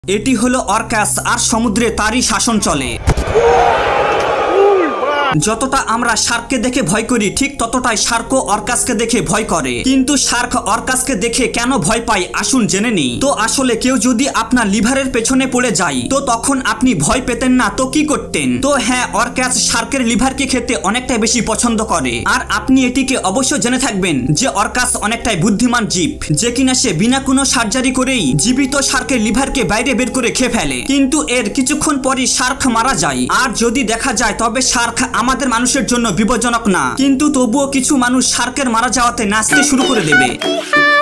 এটি হলো অর্কাস আর সমুদ্রে তারই শাসন চলে। যতটা আমরা শার্ককে দেখে ভয় করি ঠিক ততটাই শার্কও অর্কাসকে দেখে ভয় করে। কিন্তু শার্ক অর্কাসকে দেখে কেন ভয় পায় আসুন জেনে নিই। তো আসলে কেউ যদি আপনার লিভারের পেছনে পড়ে যায় তো তখন আপনি ভয় পেতেন না তো কি করতেন? তো হ্যাঁ, অর্কাস শার্কের লিভারকে খেতে অনেকটাই বেশি পছন্দ করে। আর আপনি এটিকে অবশ্যই জেনে থাকবেন যে অর্কাস অনেকটাই বুদ্ধিমান জীব, যে কিনা সে বিনা কোনো সার্জারি করেই জীবিত শার্কের লিভারকে বাইরে বের করে খেয়ে ফেলে। কিন্তু এর কিছুক্ষণ পরই শার্ক মারা যায়। আর যদি দেখা যায় তবে শার্ক আমাদের মানুষের জন্য বিপজ্জনক না, কিন্তু তবুও কিছু মানুষ শার্কের মারা যাওয়াতে নাচতে শুরু করে দেবে।